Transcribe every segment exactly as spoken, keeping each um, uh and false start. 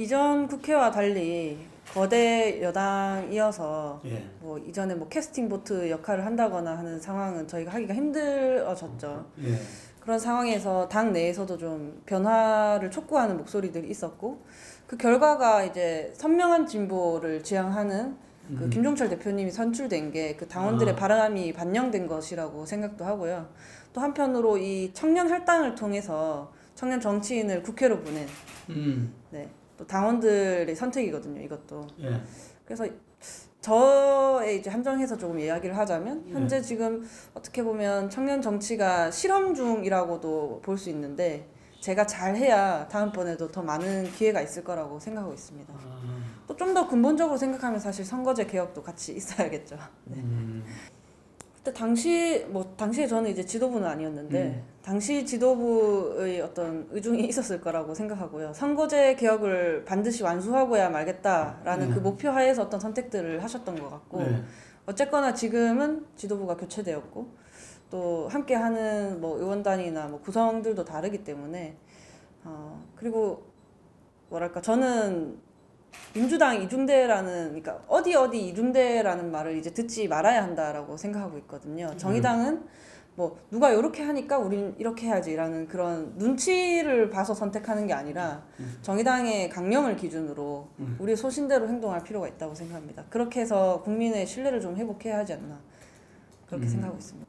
이전 국회와 달리 거대 여당이어서 예. 뭐 이전에 뭐 캐스팅 보트 역할을 한다거나 하는 상황은 저희가 하기가 힘들어졌죠. 예. 그런 상황에서 당 내에서도 좀 변화를 촉구하는 목소리들이 있었고, 그 결과가 이제 선명한 진보를 지향하는 그 음. 김종철 대표님이 선출된 게 그 당원들의 아. 바람이 반영된 것이라고 생각도 하고요. 또 한편으로 이 청년 할당을 통해서 청년 정치인을 국회로 보낸 음. 네, 또 당원들의 선택이거든요, 이것도. 예. 그래서 저의 이제 한정해서 조금 이야기를 하자면, 현재 예. 지금 어떻게 보면 청년 정치가 실험 중이라고도 볼 수 있는데, 제가 잘해야 다음번에도 더 많은 기회가 있을 거라고 생각하고 있습니다. 아. 또 좀 더 근본적으로 생각하면 사실 선거제 개혁도 같이 있어야겠죠. 네. 음. 그때 당시 뭐 당시에 저는 이제 지도부는 아니었는데 음. 당시 지도부의 어떤 의중이 있었을 거라고 생각하고요. 선거제 개혁을 반드시 완수하고야 말겠다라는 네. 그 목표 하에서 어떤 선택들을 하셨던 것 같고, 네. 어쨌거나 지금은 지도부가 교체되었고 또 함께하는 뭐 의원단이나 뭐 구성들도 다르기 때문에 어 그리고 뭐랄까, 저는 민주당 이중대라는, 그러니까 어디 어디 이중대라는 말을 이제 듣지 말아야 한다라고 생각하고 있거든요. 정의당은 뭐 누가 이렇게 하니까 우린 이렇게 해야지라는 그런 눈치를 봐서 선택하는 게 아니라 정의당의 강령을 기준으로 우리 소신대로 행동할 필요가 있다고 생각합니다. 그렇게 해서 국민의 신뢰를 좀 회복해야 하지 않나, 그렇게 음. 생각하고 있습니다.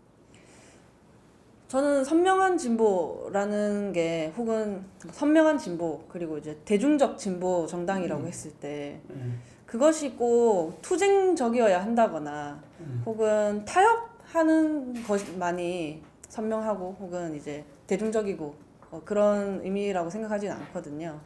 저는 선명한 진보라는 게, 혹은 선명한 진보, 그리고 이제 대중적 진보 정당이라고 음. 했을 때 예. 그것이 꼭 투쟁적이어야 한다거나 음. 혹은 타협하는 것만이 선명하고 혹은 이제 대중적이고 어, 그런 의미라고 생각하지는 않거든요.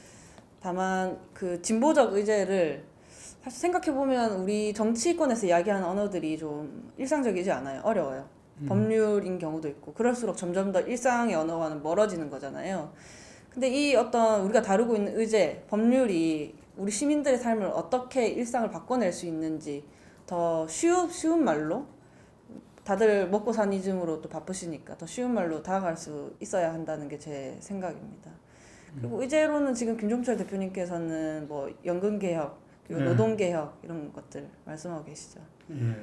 다만 그 진보적 의제를 사실 생각해보면 우리 정치권에서 이야기하는 언어들이 좀 일상적이지 않아요. 어려워요. 음. 법률인 경우도 있고, 그럴수록 점점 더 일상의 언어와는 멀어지는 거잖아요. 근데 이 어떤 우리가 다루고 있는 의제, 법률이 우리 시민들의 삶을 어떻게 일상을 바꿔낼 수 있는지 더 쉬운, 쉬운 말로, 다들 먹고 사니즘으로 또 바쁘시니까 더 쉬운 말로 다가갈 수 있어야 한다는 게 제 생각입니다. 그리고 의제로는 지금 김종철 대표님께서는 뭐 연금개혁, 그리고 네. 노동개혁 이런 것들 말씀하고 계시죠. 예.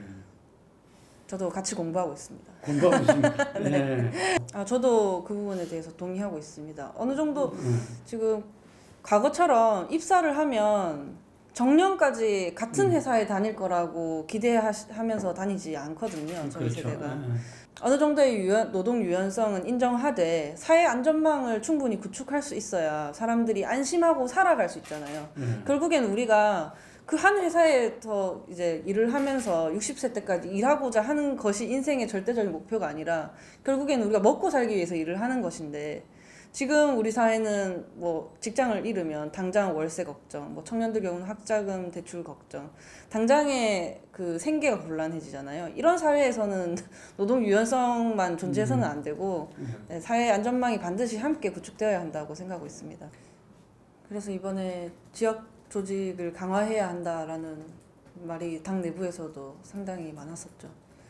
저도 같이 공부하고 있습니다. 공부하고 있습니다. 네. 예. 아, 저도 그 부분에 대해서 동의하고 있습니다. 어느 정도 음. 지금 과거처럼 입사를 하면 정년까지 같은 음. 회사에 다닐 거라고 기대하면서 다니지 않거든요. 저희 그렇죠. 세대가. 예. 어느 정도의 유연, 노동 유연성은 인정하되 사회 안전망을 충분히 구축할 수 있어야 사람들이 안심하고 살아갈 수 있잖아요. 예. 결국엔 우리가 그 한 회사에서 이제 일을 하면서 육십 세 때까지 일하고자 하는 것이 인생의 절대적인 목표가 아니라 결국엔 우리가 먹고 살기 위해서 일을 하는 것인데, 지금 우리 사회는 뭐 직장을 잃으면 당장 월세 걱정, 뭐 청년들 경우는 학자금 대출 걱정, 당장의 그 생계가 곤란해지잖아요. 이런 사회에서는 노동 유연성만 존재해서는 안 되고 네, 사회 안전망이 반드시 함께 구축되어야 한다고 생각하고 있습니다. 그래서 이번에 지역 조직을 강화해야 한다라는 말이 당 내부에서도 상당히 많았었죠.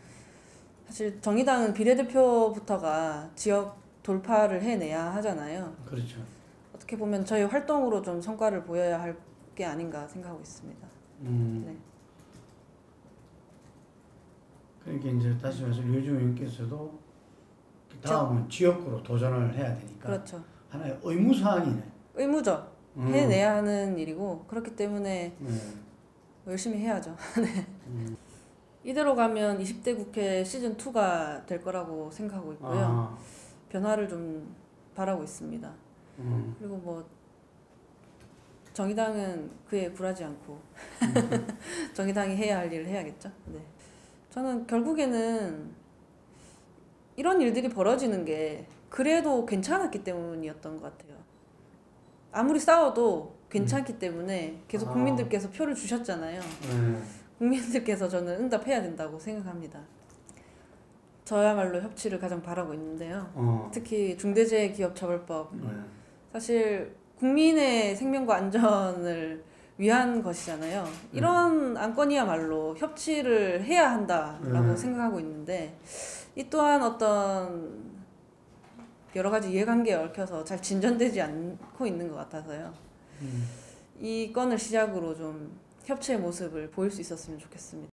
사실 정의당은 비례대표부터가 지역 돌파를 해내야 하잖아요. 그렇죠. 어떻게 보면 저희 활동으로 좀 성과를 보여야 할 게 아닌가 생각하고 있습니다. 음. 네. 그러니까 이제 다시 말해서 요즘 의원께서도 다음은 지역구로 도전을 해야 되니까 그렇죠. 하나의 의무 사항이네. 의무죠. 음. 해내야 하는 일이고, 그렇기 때문에 네. 열심히 해야죠. 네. 음. 이대로 가면 이십 대 국회 시즌이가 될 거라고 생각하고 있고요. 아. 변화를 좀 바라고 있습니다. 음. 그리고 뭐 정의당은 그에 굴하지 않고 음. 정의당이 해야 할 일을 해야겠죠. 네. 저는 결국에는 이런 일들이 벌어지는 게 그래도 괜찮았기 때문이었던 것 같아요. 아무리 싸워도 괜찮기 때문에 계속 아. 국민들께서 표를 주셨잖아요. 네. 국민들께서 저는 응답해야 된다고 생각합니다. 저야말로 협치를 가장 바라고 있는데요. 어. 특히 중대재해기업처벌법. 네. 사실 국민의 생명과 안전을 위한 것이잖아요. 이런 안건이야말로 협치를 해야 한다라고 네. 생각하고 있는데, 이 또한 어떤 여러 가지 이해관계에 얽혀서 잘 진전되지 않고 있는 것 같아서요. 음. 이 건을 시작으로 좀 협치의 모습을 보일 수 있었으면 좋겠습니다.